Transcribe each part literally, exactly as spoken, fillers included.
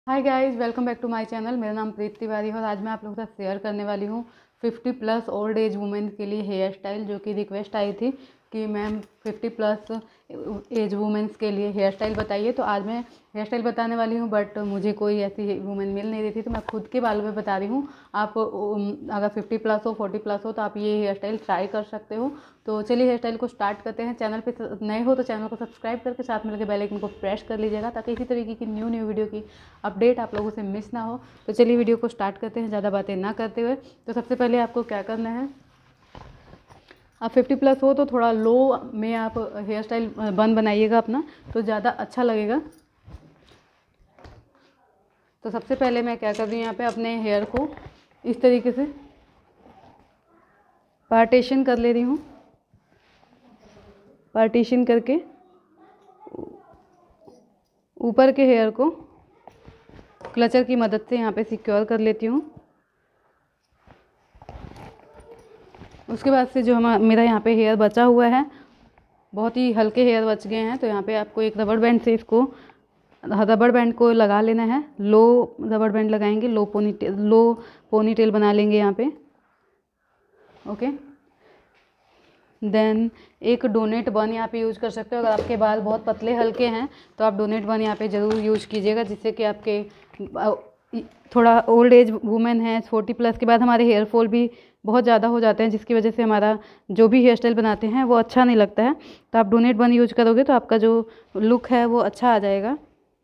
Hi guys, welcome back to my channel. मेरा नाम प्रीत तिवारी है और आज मैं आप लोगों के साथ शेयर करने वाली हूँ fifty plus old age women के लिए हेयर स्टाइल, जो कि रिक्वेस्ट आई थी कि ma'am fifty plus age womens के लिए हेयर स्टाइल बताइए। तो आज मैं हेयर स्टाइल बताने वाली हूँ, बट मुझे कोई ऐसी वुमेन मिल नहीं रही थी, तो मैं खुद के बालों में बता रही हूँ। आप अगर फिफ्टी प्लस हो, फोर्टी प्लस हो, तो आप ये हेयर स्टाइल ट्राई कर सकते हो। तो चलिए हेयर स्टाइल को स्टार्ट करते हैं। चैनल पे नए हो तो चैनल को सब्सक्राइब करके साथ में लगे बेल आइकन को प्रेस कर लीजिएगा, ताकि इसी तरीके की न्यू न्यू वीडियो की अपडेट आप लोगों से मिस ना हो। तो चलिए वीडियो को स्टार्ट करते हैं, ज़्यादा बातें ना करते हुए। तो सबसे पहले आपको क्या करना है, आप फिफ्टी प्लस हो तो थोड़ा लो में आप हेयर स्टाइल बन बनाइएगा अपना, तो ज़्यादा अच्छा लगेगा। तो सबसे पहले मैं क्या कर रही हूँ, यहाँ पे अपने हेयर को इस तरीके से पार्टीशन कर ले रही हूँ। पार्टीशन करके ऊपर के हेयर को क्लचर की मदद से यहाँ पे सिक्योर कर लेती हूँ। उसके बाद से जो हम मेरा यहाँ पे हेयर बचा हुआ है, बहुत ही हल्के हेयर बच गए हैं, तो यहाँ पे आपको एक रबड़ बैंड से इसको रबड़ बैंड को लगा लेना है। लो रबड़ बैंड लगाएंगे, low ponytail low ponytail बना लेंगे यहाँ पे। ओके, देन एक डोनेट बन यहाँ पे यूज कर सकते हो। अगर आपके बाल बहुत पतले हल्के हैं तो आप डोनेट बन यहाँ पे ज़रूर यूज कीजिएगा, जिससे कि आपके थोड़ा ओल्ड एज वुमेन है, फोर्टी प्लस के बाद हमारे हेयर फॉल भी बहुत ज़्यादा हो जाते हैं, जिसकी वजह से हमारा जो भी हेयर स्टाइल बनाते हैं वो अच्छा नहीं लगता है। तो आप डोनेट बन यूज करोगे तो आपका जो लुक है वो अच्छा आ जाएगा।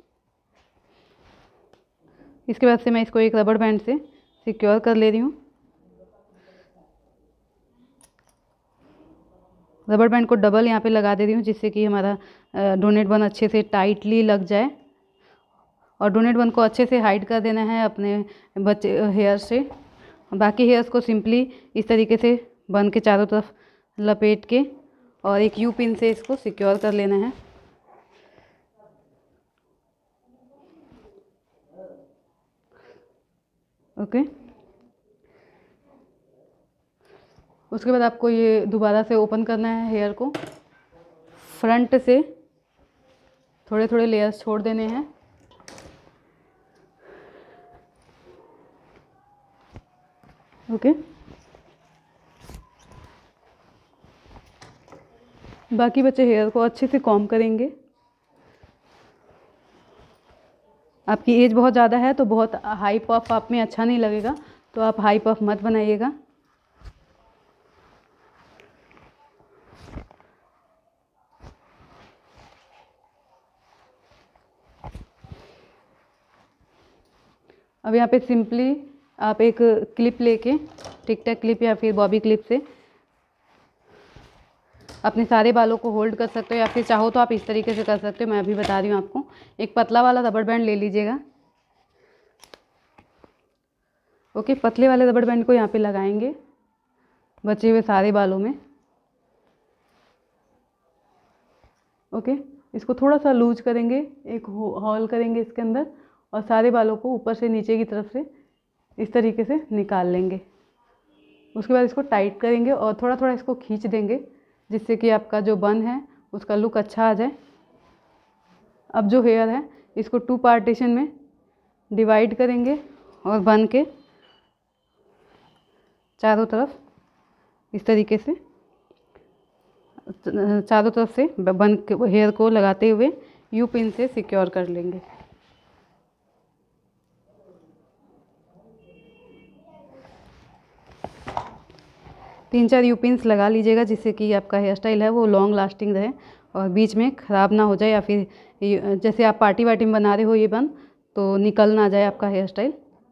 इसके बाद से मैं इसको एक रबड़ बैंड से सिक्योर कर ले रही हूँ। रबड़ बैंड को डबल यहाँ पे लगा दे रही हूँ, जिससे कि हमारा डोनेट बन अच्छे से टाइटली लग जाए। और डोनेट बन को अच्छे से हाइड कर देना है अपने बच्चे हेयर से। बाकी हेयर्स को सिंपली इस तरीके से बन के चारों तरफ लपेट के और एक यू पिन से इसको सिक्योर कर लेना है। ओके, उसके बाद आपको ये दोबारा से ओपन करना है हेयर को। फ्रंट से थोड़े थोड़े लेयर्स छोड़ देने हैं। ओके, बाकी बचे हेयर को अच्छे से कॉम्ब करेंगे। आपकी एज बहुत ज़्यादा है तो बहुत हाई पफ आप में अच्छा नहीं लगेगा, तो आप हाई पफ मत बनाइएगा। अब यहाँ पे सिंपली आप एक क्लिप लेके, टिक टैक क्लिप या फिर बॉबी क्लिप से अपने सारे बालों को होल्ड कर सकते हो, या फिर चाहो तो आप इस तरीके से कर सकते हो। मैं अभी बता रही हूँ आपको। एक पतला वाला रबड़ बैंड ले लीजिएगा। ओके, पतले वाले रबड़ बैंड को यहाँ पे लगाएंगे बचे हुए सारे बालों में। ओके, इसको थोड़ा सा लूज करेंगे, एक होल करेंगे इसके अंदर, और सारे बालों को ऊपर से नीचे की तरफ से इस तरीके से निकाल लेंगे। उसके बाद इसको टाइट करेंगे और थोड़ा थोड़ा इसको खींच देंगे, जिससे कि आपका जो बन है उसका लुक अच्छा आ जाए। अब जो हेयर है इसको टू पार्टीशन में डिवाइड करेंगे और बन के चारों तरफ इस तरीके से चारों तरफ से बन के हेयर को लगाते हुए यू पिन से सिक्योर कर लेंगे। तीन चार यू पिन्स लगा लीजिएगा, जिससे कि आपका हेयर स्टाइल है वो लॉन्ग लास्टिंग रहे और बीच में ख़राब ना हो जाए, या फिर जैसे आप पार्टी वार्टी में बना रहे हो ये बन, तो निकल ना जाए आपका हेयर स्टाइल।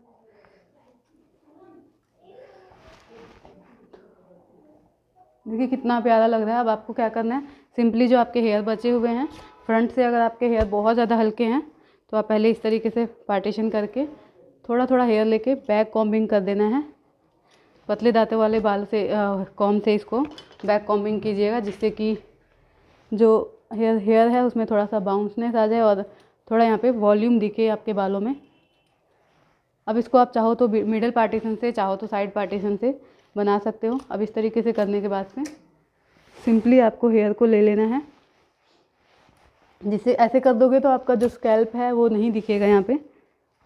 देखिए कितना प्यारा लग रहा है। अब आपको क्या करना है, सिंपली जो आपके हेयर बचे हुए हैं फ्रंट से, अगर आपके हेयर बहुत ज़्यादा हल्के हैं तो आप पहले इस तरीके से पार्टीशन करके थोड़ा थोड़ा हेयर लेके बैक कॉम्बिंग कर देना है। पतले दांतों वाले बाल से कॉम्ब से इसको बैक कॉम्बिंग कीजिएगा, जिससे कि जो हेयर हेयर है उसमें थोड़ा सा बाउंसनेस आ जाए और थोड़ा यहाँ पे वॉल्यूम दिखे आपके बालों में। अब इसको आप चाहो तो मिडल पार्टीशन से, चाहो तो साइड पार्टीशन से बना सकते हो। अब इस तरीके से करने के बाद में सिंपली आपको हेयर को ले लेना है, जिससे ऐसे कर दोगे तो आपका जो स्कैल्प है वो नहीं दिखेगा यहाँ पे।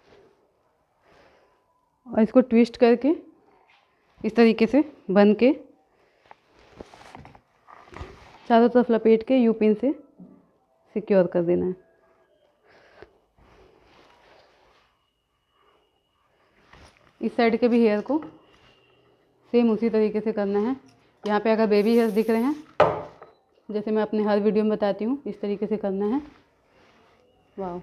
और इसको ट्विस्ट करके इस तरीके से बन के चारों तरफ लपेट के यू पिन से सिक्योर कर देना है। इस साइड के भी हेयर को सेम उसी तरीके से करना है। यहाँ पे अगर बेबी हेयर्स दिख रहे हैं, जैसे मैं अपने हर वीडियो में बताती हूँ, इस तरीके से करना है। वाह,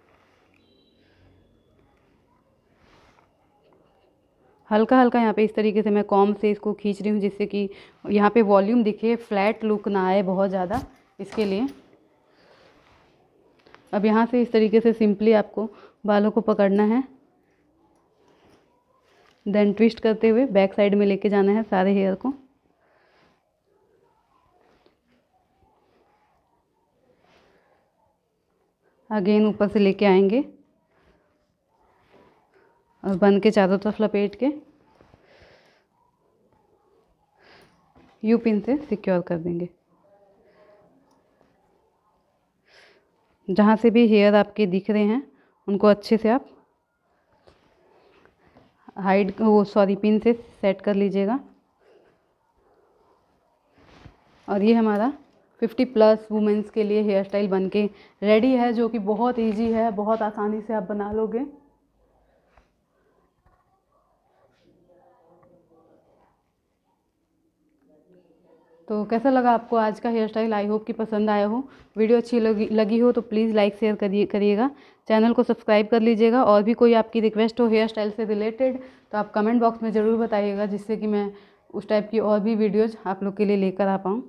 हल्का हल्का यहाँ पे इस तरीके से मैं कॉम्ब से इसको खींच रही हूँ, जिससे कि यहाँ पे वॉल्यूम दिखे, फ्लैट लुक ना आए बहुत ज़्यादा, इसके लिए। अब यहाँ से इस तरीके से सिंपली आपको बालों को पकड़ना है, देन ट्विस्ट करते हुए बैक साइड में लेके जाना है सारे हेयर को। अगेन ऊपर से लेके आएंगे और बन के चारों तरफ लपेट के यू पिन से सिक्योर कर देंगे। जहाँ से भी हेयर आपके दिख रहे हैं उनको अच्छे से आप हाइड वो सॉरी पिन से सेट कर लीजिएगा। और ये हमारा फिफ्टी प्लस वुमेंस के लिए हेयर स्टाइल बन के रेडी है, जो कि बहुत इजी है, बहुत आसानी से आप बना लोगे। तो कैसा लगा आपको आज का हेयर स्टाइल? आई होप कि पसंद आया हो। वीडियो अच्छी लगी लगी हो तो प्लीज़ लाइक शेयर करिए करिएगा, चैनल को सब्सक्राइब कर लीजिएगा। और भी कोई आपकी रिक्वेस्ट हो हेयर स्टाइल से रिलेटेड तो आप कमेंट बॉक्स में ज़रूर बताइएगा, जिससे कि मैं उस टाइप की और भी वीडियोज़ आप लोग के लिए लेकर आ पाऊँ।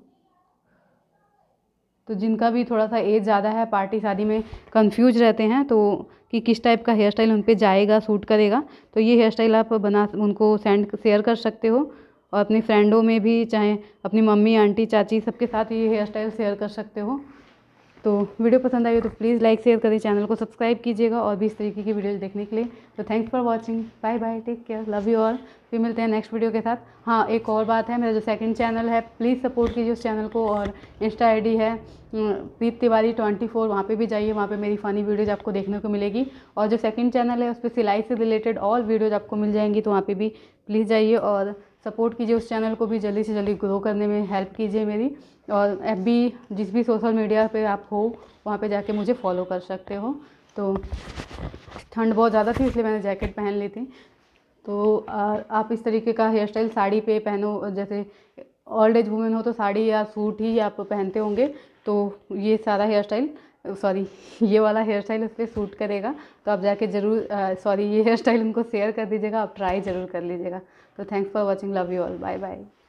तो जिनका भी थोड़ा सा एज ज़्यादा है, पार्टी शादी में कंफ्यूज रहते हैं तो कि किस टाइप का हेयर स्टाइल उन पे जाएगा, सूट करेगा, तो ये हेयर स्टाइल आप बना उनको सेंड शेयर कर सकते हो। और अपनी फ्रेंडों में भी, चाहे अपनी मम्मी आंटी चाची सबके साथ ये हेयर स्टाइल शेयर कर सकते हो। तो वीडियो पसंद आई हो तो प्लीज़ लाइक शेयर करिए, चैनल को सब्सक्राइब कीजिएगा और भी इस तरीके की वीडियोज़ देखने के लिए। तो thanks for watching, bye bye, take care, love you all. फिर मिलते हैं नेक्स्ट वीडियो के साथ। हाँ, एक और बात है, मेरा जो सेकंड चैनल है प्लीज़ सपोर्ट कीजिए उस चैनल को। और इंस्टा आई डी है प्रीत तिवारी ट्वेंटी फोर, वहाँ पे भी जाइए, वहाँ पे मेरी फ़नी वीडियोज़ आपको देखने को मिलेगी। और जो सेकंड चैनल है उस पर सिलाई से रिलेटेड ऑल वीडियोज़ आपको मिल जाएंगी, तो वहाँ पे भी प्लीज़ जाइए और सपोर्ट कीजिए उस चैनल को भी, जल्दी से जल्दी ग्रो करने में हेल्प कीजिए मेरी। और एफ बी जिस भी सोशल मीडिया पे आप हो वहाँ पे जाके मुझे फॉलो कर सकते हो। तो ठंड बहुत ज़्यादा थी इसलिए मैंने जैकेट पहन ली थी। तो आ, आप इस तरीके का हेयर स्टाइल साड़ी पे पहनो, जैसे ओल्ड एज वुमेन हो तो साड़ी या सूट ही आप पहनते होंगे, तो ये सारा हेयर स्टाइल सॉरी ये वाला हेयर स्टाइल उस पर सूट करेगा। तो आप जाके ज़रूर सॉरी ये हेयर स्टाइल उनको शेयर कर दीजिएगा, आप ट्राई ज़रूर कर लीजिएगा। तो thanks for watching, love you all, bye bye.